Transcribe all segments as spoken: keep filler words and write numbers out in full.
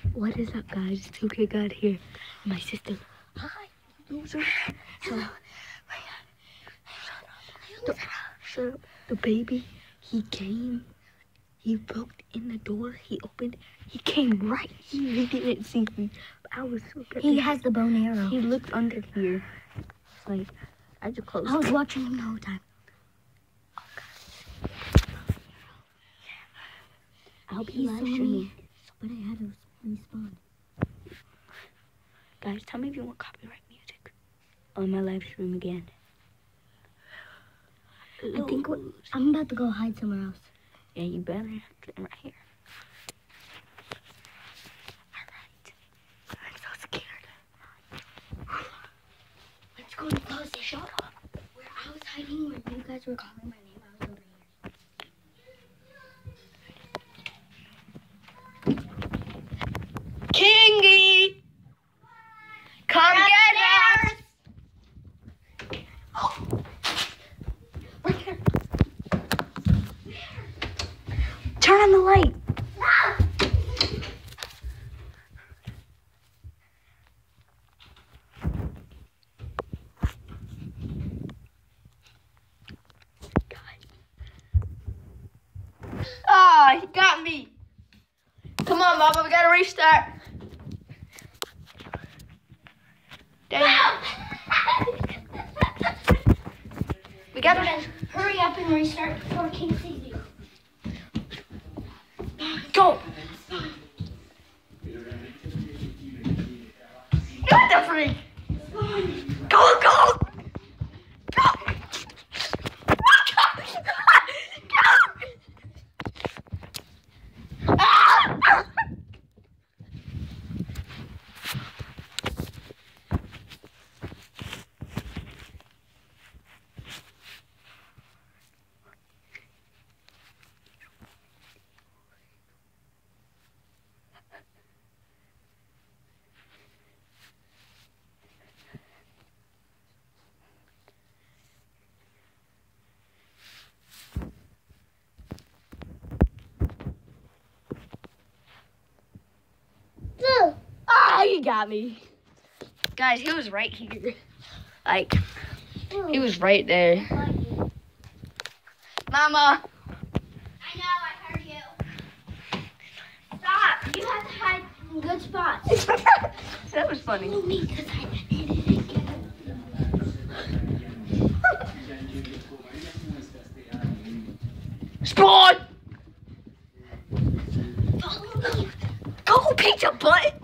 What is up, guys? two K got here. My sister. Hi, loser. So, the, so the baby, he came. He broke in the door. He opened. He came right. He, he didn't see me. But I was so good. He has the bow and arrow. He looked under here. It's like, I just closed. I was watching him the whole time. I hope he He live saw streaming. me, but I had to respawn. Guys, tell me if you want copyright music on my live stream again. I think what, I'm about to go hide somewhere else. Yeah, you better. Right here. Alright. I'm so scared. Let's go and close the shop. Where I was hiding, where you guys were calling my name, I was over here. Kingy! Come Upstairs! get us! Oh. Right there. Turn on the light. No! Ah, he got me. Come on, Mama, we gotta restart. Dang. We gotta Hurry up and restart before King sees you. go. What the freak? Go, go. Go. Ah! Ah, he got me. Guys, he was right here. Like, he was right there. Mama. I know, I heard you. Stop! You have to hide in good spots. That was funny. Follow me, because I did it again. Spawn! Follow me. Go, pizza butt!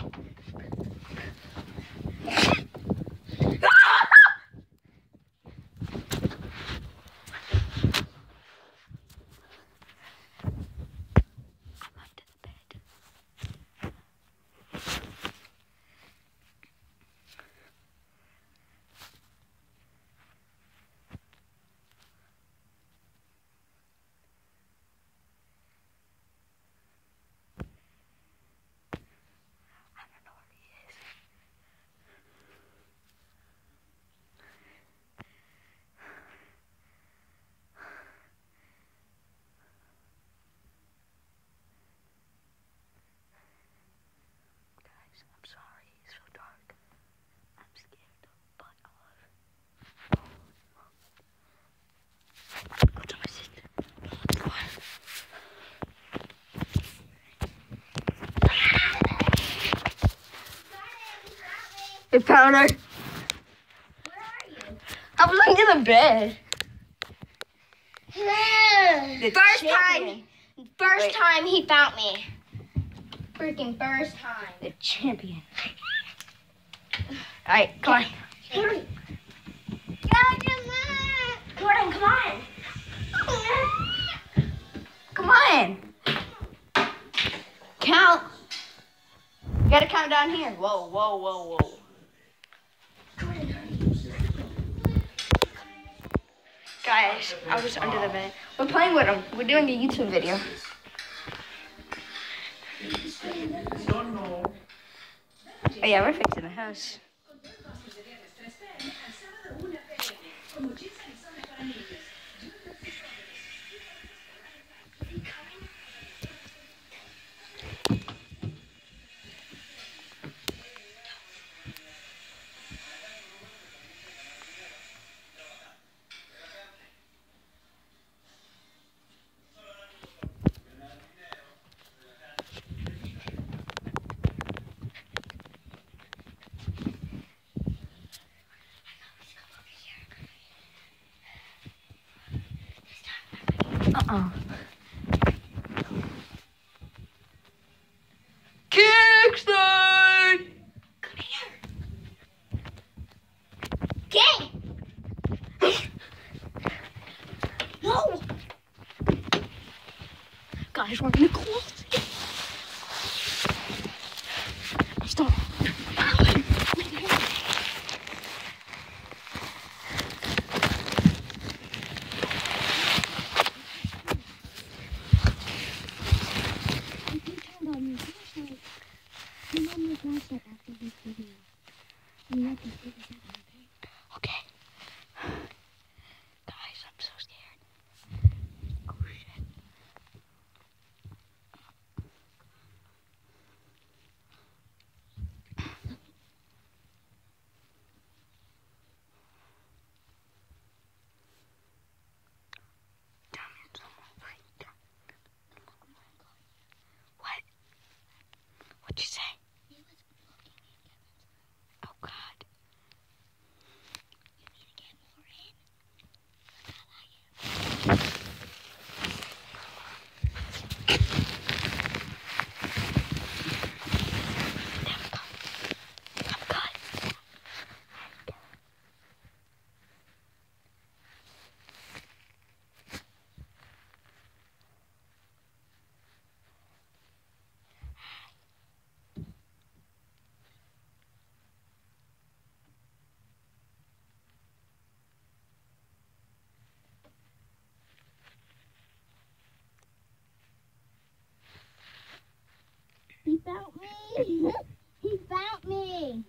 I'm sorry, it's so dark. I'm scared the butt off. Go to my sister. Go on. I found her. Where are you? I was under the bed. The First champion. time, first Wait. time he found me. Freaking first time. The champion. Alright, come on. Hurry. Gordon, come on. Come on. Count. You gotta count down here. Whoa, whoa, whoa, whoa. Guys, I was under the bed. We're playing with him. We're doing a YouTube video. Oh yeah, we're fixing the house. Oh. Kingston! Come here. King! No! Guys, we're in the closet. Stop. Okay. Guys, I'm so scared. Oh shit. Damn it, someone freaked out. What? What'd you say? Oh God. He found me. He found me.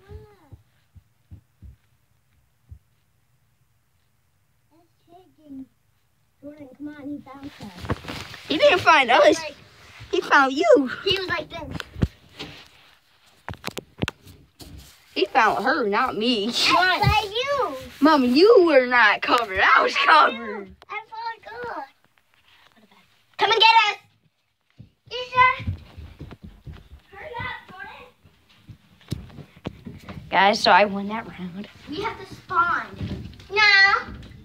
That's taking. Jordan, come on, he found us. He didn't find us. Like, He found you. he was like this. He found her, not me. That's like you. Mama, you were not covered. I was covered. I found God. Come and get us. Isha. Hurry up, Jordan. Guys, so I won that round. We have to spawn. No.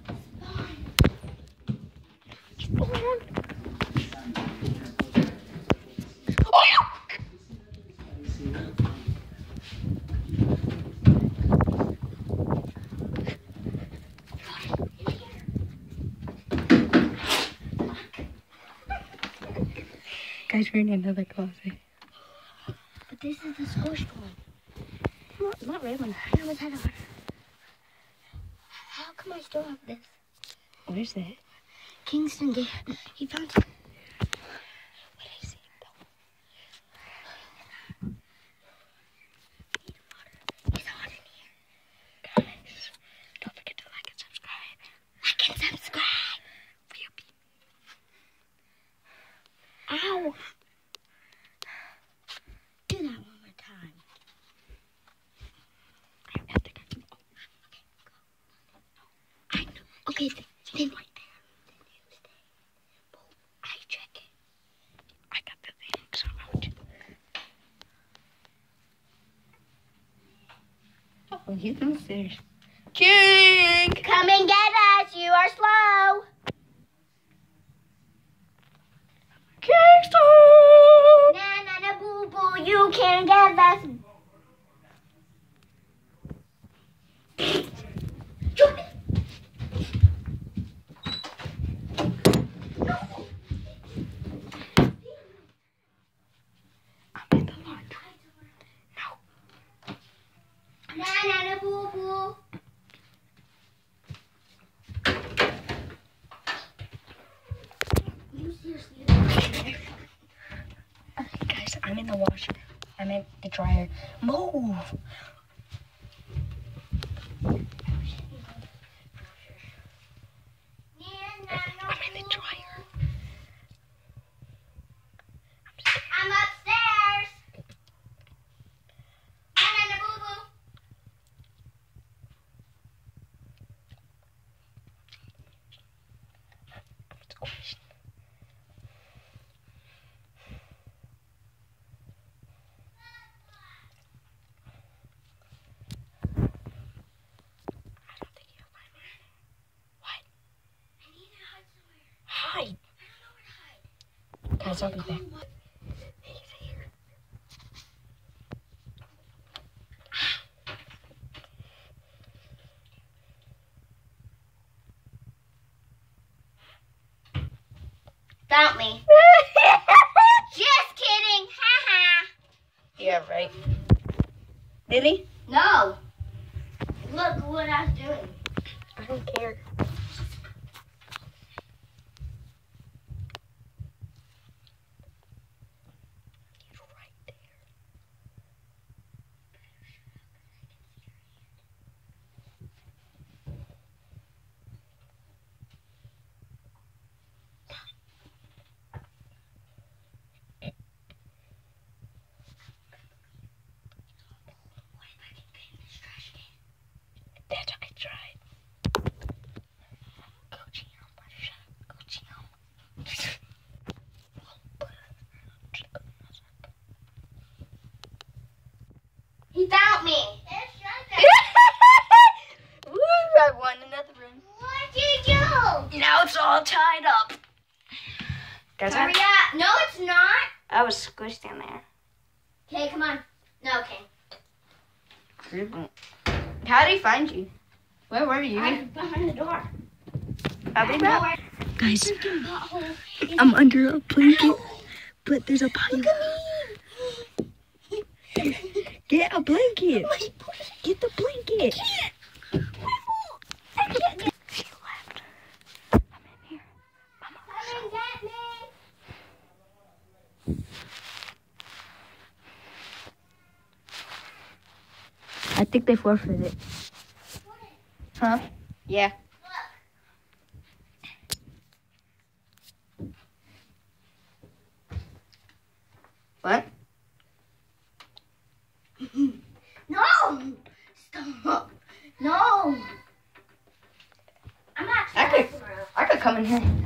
Guys, we're in another closet. But this is the squished one. Not, not really. How was that on? How come I still have this? What is that? Kingston gave. He found. What is it? It's hot in here. Guys, don't forget to like and subscribe. Like and subscribe. Real people. Ow. Do that one more time. I have to get you. I know. Okay, then. then Right there. I check it. I got the thing, so out. Oh, he's downstairs. King! Come and get us. You are slow. Kingston! Na na na boo boo. You can't get us. I'm in the laundry. No. Na na na boo boo. You seriously? Okay, guys, I'm in the washer. I'm in the dryer. Move! I'm in the dryer. I'm upstairs. Na na na boo boo. It's squished. Guys, I'll be back. Found me. Just kidding. Haha. Yeah, right. Did he? No. Look what I was doing. I don't care. He's right there. That's what I tried. Go Gino, shut up. Go Gino. He found me. Woo, I won another room. What did you do? Now it's all tied up. Guys, Hurry up. No, it's not. I was squished in there. Okay, come on. No, okay. How did he find you? Where were you? I'm behind the door. I'll be I know back. where- Guys, Freaking butthole. I'm under a blanket, but there's a pile. Look at me. Get a blanket. Get the blanket. I can't get. She left. I'm in here. Mama. Come and get me. I think they forfeited. Huh? Yeah. What? No! Stop! No! I'm not. I could, I could come in here.